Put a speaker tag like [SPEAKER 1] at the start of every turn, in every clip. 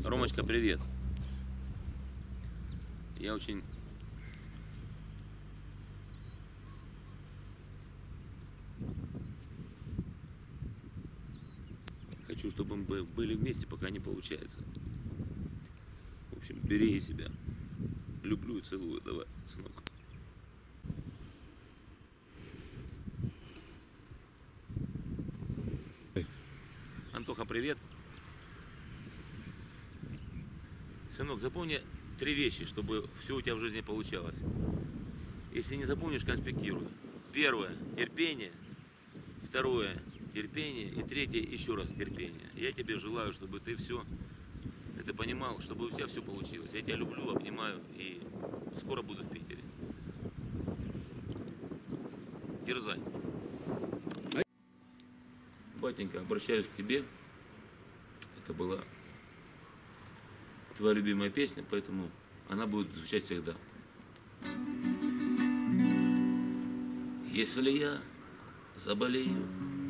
[SPEAKER 1] Ромочка, привет. Я очень хочу, чтобы мы были вместе, пока не получается. В общем, береги себя. Люблю и целую. Давай, сынок. Антоха, привет. Сынок, запомни 3 вещи, чтобы все у тебя в жизни получалось. Если не запомнишь, конспектируй. Первое – терпение. Второе – терпение. И третье – еще раз терпение. Я тебе желаю, чтобы ты все это понимал, чтобы у тебя все получилось. Я тебя люблю, обнимаю и скоро буду в Питере. Дерзай. Батенька, обращаюсь к тебе. Это была твоя любимая песня, поэтому она будет звучать всегда. Если я заболею,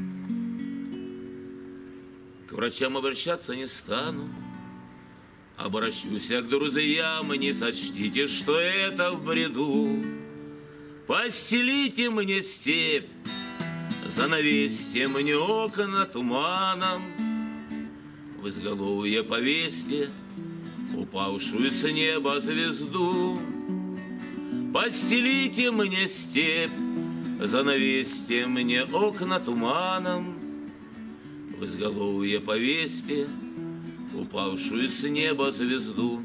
[SPEAKER 1] к врачам обращаться не стану, обращусь я к друзьям, и не сочтите, что это в бреду. Постелите мне степь, занавесьте мне окна туманом, в изголовье повесьте упавшую с неба звезду. Постелите мне степь, занавесьте мне окна туманом, в изголовье повесьте упавшую с неба звезду.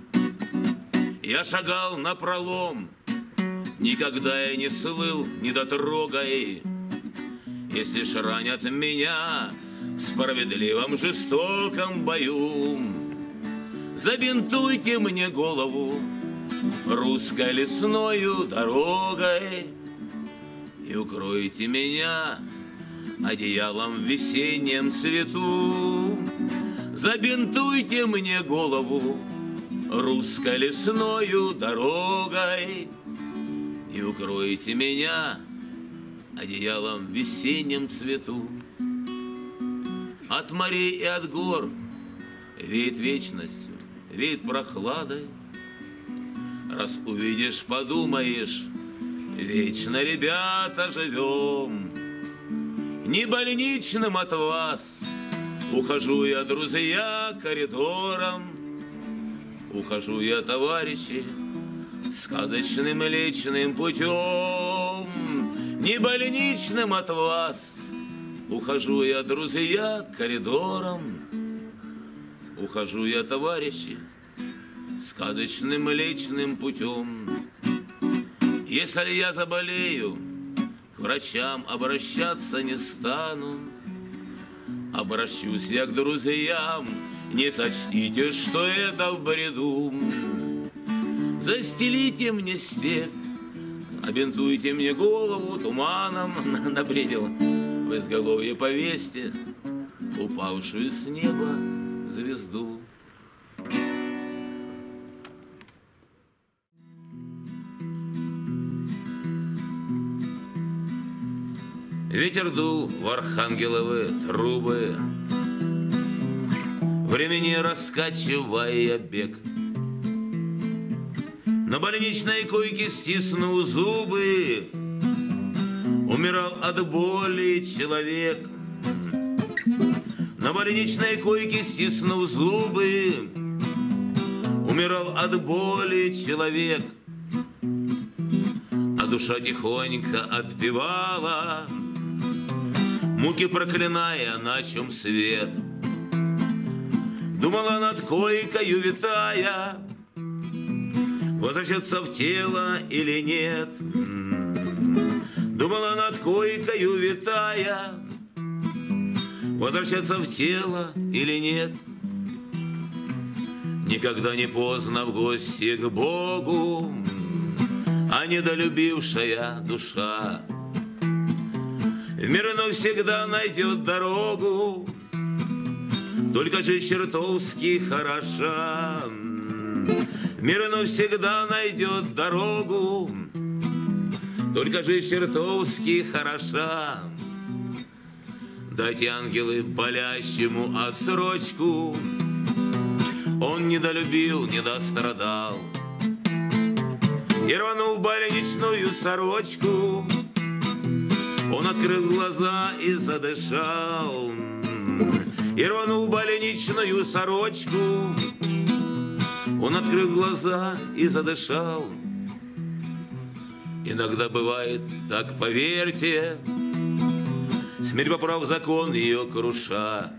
[SPEAKER 1] Я шагал напролом, никогда я не слыл недотрогой. Если ж ранят меня в справедливом жестоком бою, забинтуйте мне голову русской лесною дорогой и укройте меня одеялом в весеннем цвету. Забинтуйте мне голову русской лесною дорогой и укройте меня одеялом в весеннем цвету. От морей и от гор веет вечностью, веет прохладой. Раз увидишь, подумаешь, вечно, ребята, живем. Не больничным от вас ухожу я, друзья, коридором. Ухожу я, товарищи, сказочным личным путем. Не больничным от вас ухожу я, друзья, коридором. Ухожу я, товарищи, сказочным личным путем. Если я заболею, к врачам обращаться не стану. Обращусь я к друзьям, не сочтите, что это в бреду. Застелите мне степь, обинтуйте мне голову туманом, набредил, в изголовье повесьте упавшую с неба звезду. Ветер дул в архангеловы трубы, времени раскачивая бег. На больничной койке стиснул зубы, умирал от боли человек. На больничной койке стиснул зубы, умирал от боли человек. А душа тихонько отпевала, муки проклиная, на чем свет. Думала над койкою витая, возвращаться в тело или нет. Думала над койкою витая, возвращаться в тело или нет. Никогда не поздно в гости к Богу, а недолюбившая душа в мир навсегда найдет дорогу, только же чертовски хороша. В мир навсегда найдет дорогу, только же чертовски хороша. Дайте, ангелы, болящему отсрочку, Он недолюбил, недострадал и рванул больничную сорочку. Он открыл глаза и задышал, и рванул больничную сорочку. Он открыл глаза и задышал. Иногда бывает так, поверьте, смерть поправ закон ее круша.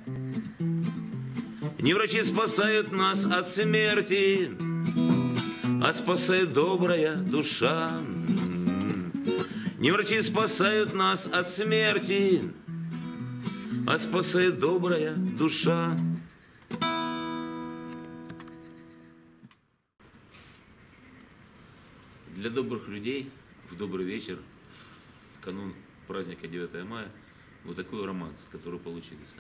[SPEAKER 1] Не врачи спасают нас от смерти, а спасает добрая душа. Не врачи спасают нас от смерти, а спасает добрая душа. Для добрых людей в добрый вечер, в канун праздника 9 мая, вот такой романс, который получился.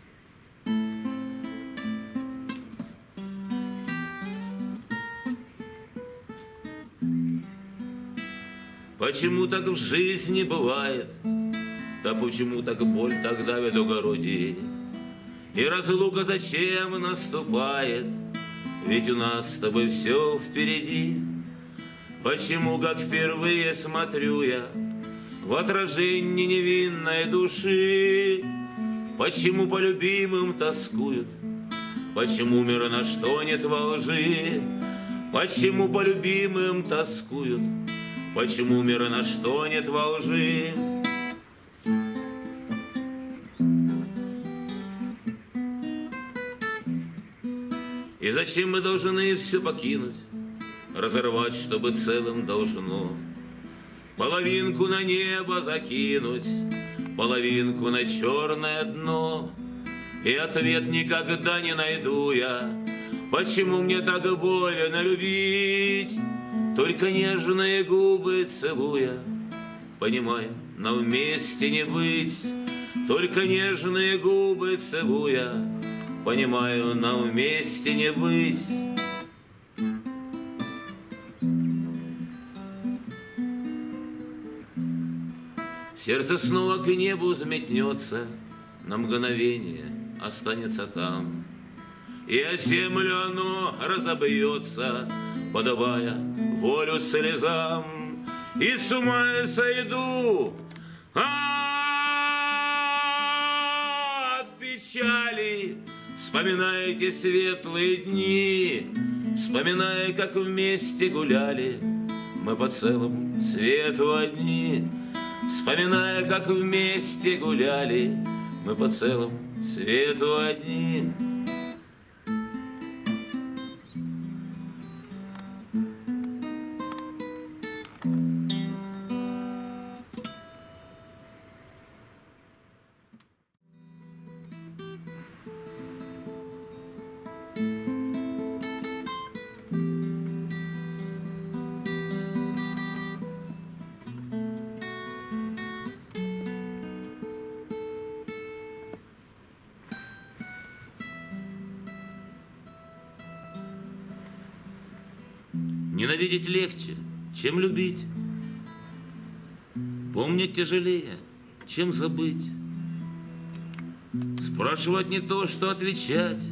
[SPEAKER 1] Почему так в жизни бывает? Да почему так боль так давит у груди? И разлука зачем наступает? Ведь у нас с тобой все впереди. Почему, как впервые смотрю я в отражении невинной души? Почему по любимым тоскуют? Почему мир наш тонет во лжи? Почему по любимым тоскуют? Почему мир наш тонет во лжи? И зачем мы должны все покинуть, разорвать, чтобы целым должно? Половинку на небо закинуть, половинку на черное дно. И ответ никогда не найду я, почему мне так больно любить. Только нежные губы целуя, понимаю, нам вместе не быть. Только нежные губы целуя, понимаю, нам вместе не быть. Сердце снова к небу взметнется, на мгновение останется там, и о землю оно разобьется, подавая волю слезам. И с ума я сойду от печали, вспоминая эти светлые дни, вспоминая, как вместе гуляли мы по целому свету одни. Вспоминая, как вместе гуляли мы по целому свету одни. Ненавидеть легче, чем любить. Помнить тяжелее, чем забыть. Спрашивать не то, что отвечать.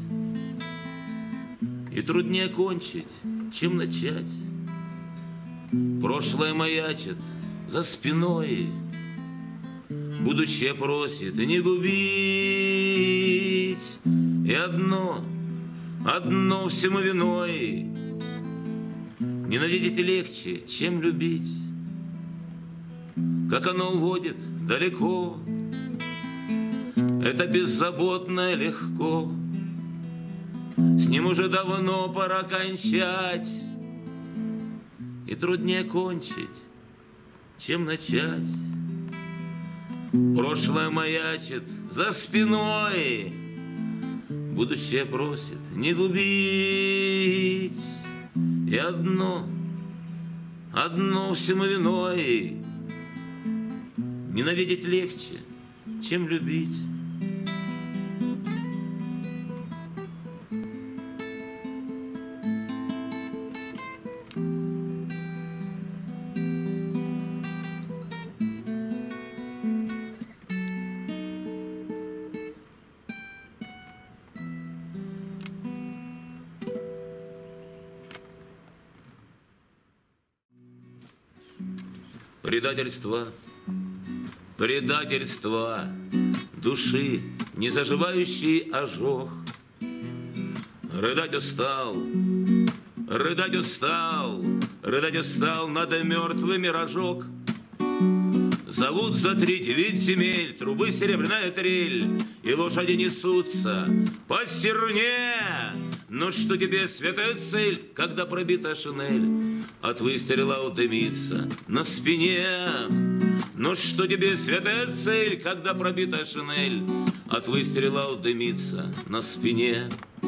[SPEAKER 1] И труднее кончить, чем начать. Прошлое маячит за спиной, будущее просит не губить. И одно всему виной. Ненавидеть легче, чем любить. Как оно уводит далеко, это беззаботно легко. С ним уже давно пора кончать. И труднее кончить, чем начать. Прошлое маячит за спиной, будущее просит не губить. И одно всему виной. Ненавидеть легче, чем любить. предательство, предательство души, не заживающий ожог. Рыдать устал, рыдать устал, рыдать устал над мертвыми рожок. Зовут за 3-9 земель, трубы серебряная трель, и лошади несутся по стерне. Но что тебе святая цель, когда пробита шинель от выстрела дымится на спине? Но что тебе святая цель, когда пробита шинель от выстрела дымится на спине?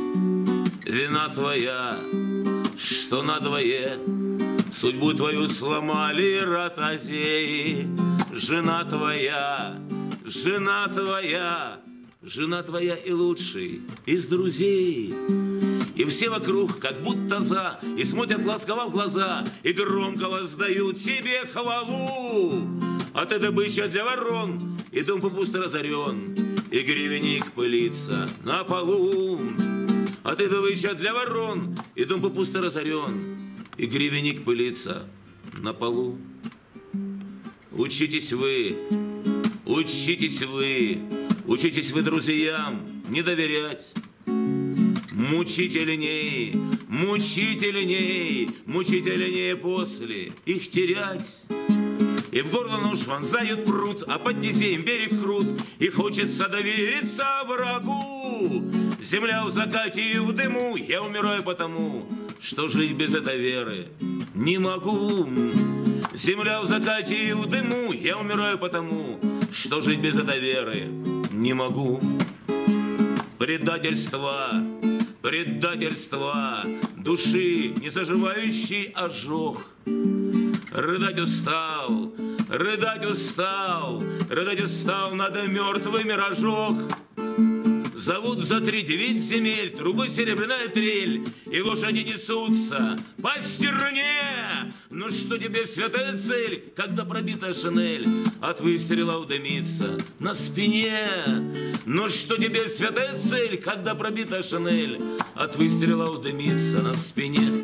[SPEAKER 1] Вина твоя, что надвое судьбу твою сломали ротозеи. Жена твоя, жена твоя, жена твоя и лучший из друзей. И все вокруг как будто за, и смотрят ласково в глаза, и громко воздают тебе хвалу. А ты добыча для ворон, и дом попусто разорен, и гривенник пылится на полу. А ты добыча для ворон, и дом попусто разорен, и гривенник пылится на полу. Учитесь вы, учитесь вы, учитесь вы друзьям не доверять. Мучительней, мучительней, мучительнее после их терять. И в горло нож вонзают пруд, а под низеем берег крут, и хочется довериться врагу. Земля в закате и в дыму, я умираю потому, что жить без этой веры не могу. Земля в закате и в дыму, я умираю потому, что жить без этой веры не могу. Предательство, предательство души, не заживающий ожог. Рыдать устал, рыдать устал, рыдать устал над мертвыми рожок. Зовут за 3-9 земель, трубы серебряная трель, и лошади несутся по стерне. Но что тебе святая цель, когда пробита шинель от выстрела дымится на спине? Но что тебе святая цель, когда пробита шинель от выстрела дымится на спине?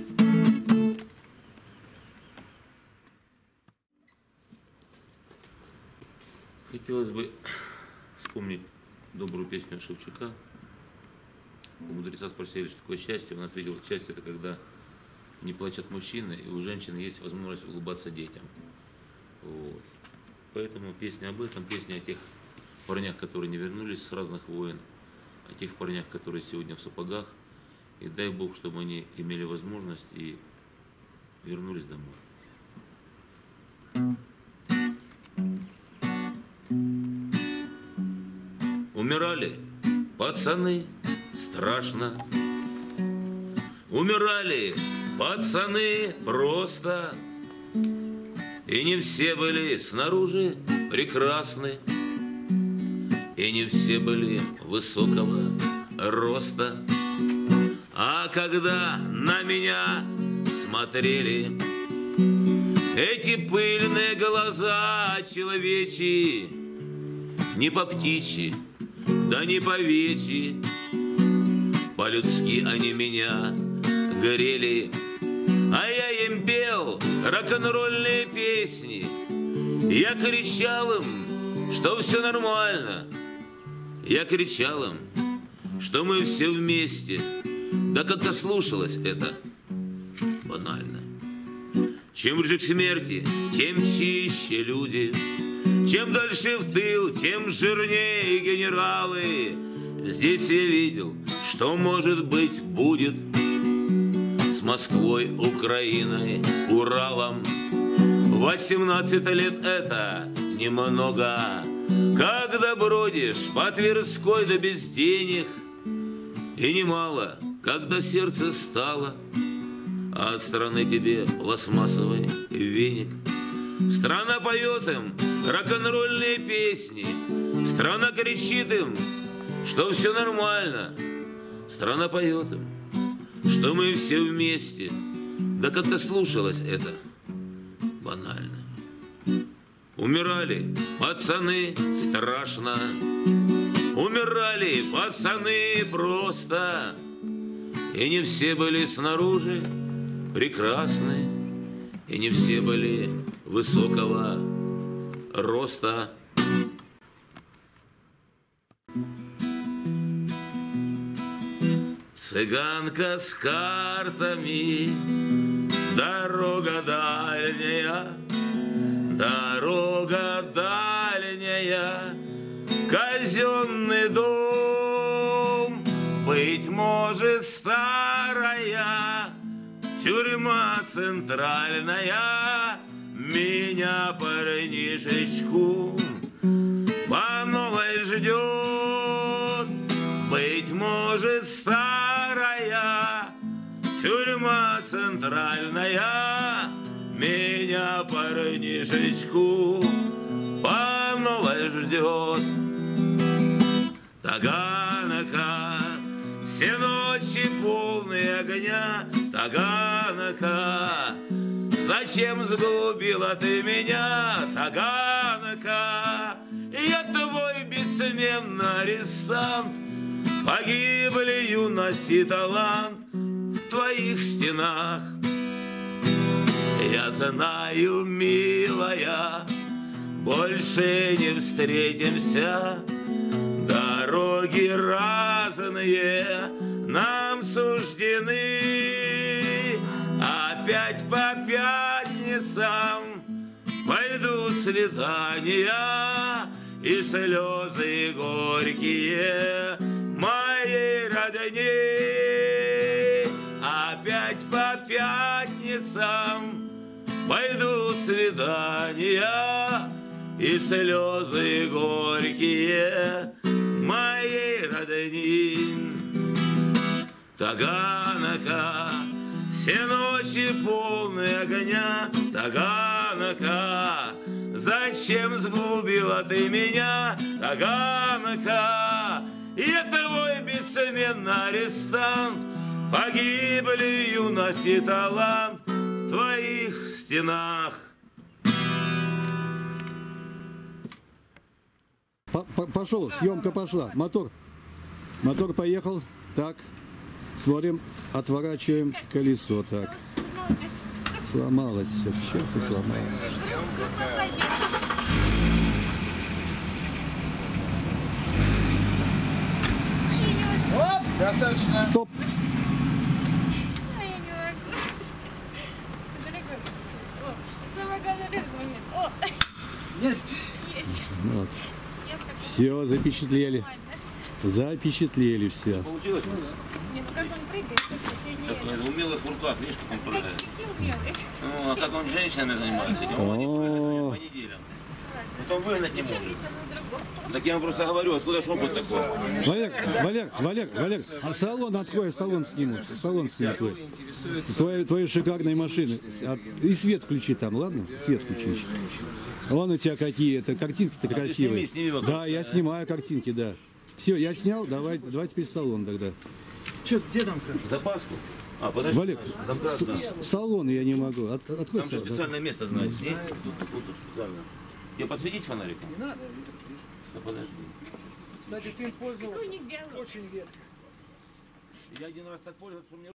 [SPEAKER 1] Хотелось бы вспомнить добрую песню Шевчука. У мудреца спросили, что такое счастье. Он ответил: счастье — это когда не плачут мужчины, и у женщин есть возможность улыбаться детям. Вот. Поэтому песня об этом, песня о тех парнях, которые не вернулись с разных войн, о тех парнях, которые сегодня в сапогах. И дай Бог, чтобы они имели возможность и вернулись домой. Умирали пацаны, страшно. Умирали пацаны просто. И не все были снаружи прекрасны, и не все были высокого роста. А когда на меня смотрели эти пыльные глаза человечьи, не по птичьи, да не по-вечи, по-людски они меня горели. А я им пел рок-н-ролльные песни, я кричал им, что все нормально. Я кричал им, что мы все вместе. Да как-то слушалось это банально. Чем ближе к смерти, тем чище люди. Чем дальше в тыл, тем жирнее генералы. Здесь я видел, что может быть будет с Москвой, Украиной, Уралом. 18 лет это немного, когда бродишь по Тверской да без денег. И немало, когда сердце стало, а от страны тебе пластмассовый веник. Страна поет им рок-н-ролльные песни, страна кричит им, что все нормально. Страна поет им, что мы все вместе. Да как-то слушалось это банально. Умирали пацаны страшно, умирали пацаны просто. И не все были снаружи прекрасны, и не все были высокого роста. Цыганка с картами, дорога дальняя, дорога дальняя, казенный дом, быть может, старая тюрьма центральная, меня, парнишечку, по новой ждет, быть может, старая тюрьма центральная, меня, парнишечку, по новой ждет. Таганака, все ночи полные огня, Таганака, зачем сгубила ты меня, Таганака? Я твой бессменный арестант, погибли юность и талант в твоих стенах. Я знаю, милая, больше не встретимся, дороги разные нам суждены. Опять по пятницам пойдут свидания и слезы горькие моей родни. Опять по пятницам пойдут свидания и слезы горькие моей родни. Таганака, все ночи полные огня, Таганака, зачем сгубила ты меня, Таганака? Я твой бессменный арестант, погибли юность и талант в твоих стенах.
[SPEAKER 2] Пошел, съемка пошла. Мотор поехал. Так, смотрим, отворачиваем колесо. Так, сломалось все, все сломалось.
[SPEAKER 3] Достаточно.
[SPEAKER 2] Стоп.
[SPEAKER 3] Есть.
[SPEAKER 2] Вот. Все, запечатлели. Запечатлели все.
[SPEAKER 1] Получилось?
[SPEAKER 4] Не, ну как он прыгает, слушайте,
[SPEAKER 1] Так, умелый куртуаз, видишь, как он прыгает.
[SPEAKER 4] какие умелые.
[SPEAKER 1] Ну, а как он с женщинами занимается, этим он не прыгает по неделям. Потом выгнать не может. Так я вам просто говорю, откуда ж опыт такой?
[SPEAKER 2] Валер, а салон открой, салон сниму твои шикарные машины. И свет включи там, ладно? Свет включи. Вон у тебя какие-то картинки-то красивые.
[SPEAKER 1] сними вокруг.
[SPEAKER 2] Да, я снимаю картинки, да. Все, я снял, давай теперь салон тогда.
[SPEAKER 3] Че, где там?
[SPEAKER 1] Запаску? А, подожди.
[SPEAKER 2] Валер, салон я не могу. Открой
[SPEAKER 1] Там же
[SPEAKER 2] салон.
[SPEAKER 1] специальное место, знаете, есть? Тут специально. Тебе подсветить фонариком?
[SPEAKER 3] Не надо.
[SPEAKER 1] Да подожди.
[SPEAKER 3] Кстати, ты им пользовался
[SPEAKER 4] Такого нигде.
[SPEAKER 3] очень редко.
[SPEAKER 1] Я один раз так пользовался, что мне